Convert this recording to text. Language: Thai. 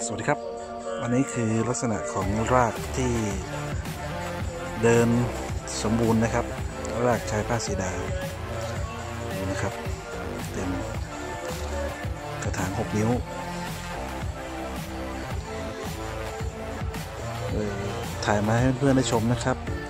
สวัสดีครับอันนี้คือลักษณะของรากที่เดินสมบูรณ์นะครับรากชายผ้าสีดาดูนะครับเต็มกระถาง6 นิ้วถ่ายมาให้เพื่อนๆได้ชมนะครับ